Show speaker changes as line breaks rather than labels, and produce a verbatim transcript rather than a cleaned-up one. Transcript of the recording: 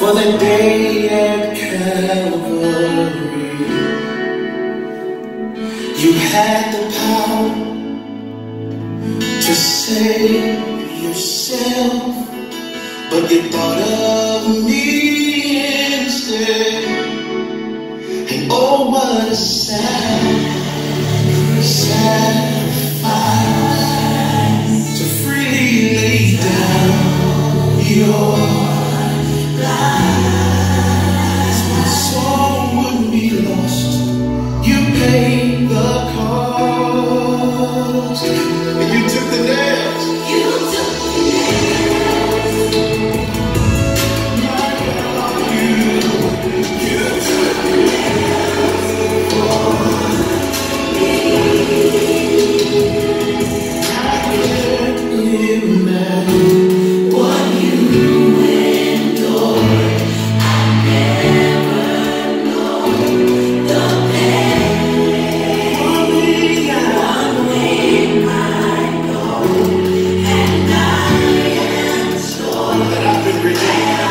For the day at Calvary, you had the power to save yourself, but you thought of me instead. And oh, what a sacrifice to freely lay down your life. My soul would be lost. You paid the cost, and you took the nails. You took the nails. My God, you, you took the nails for me. I can't imagine what you endured. I never know the pain. One way I, one way I go, and I am sure that I've been redeemed.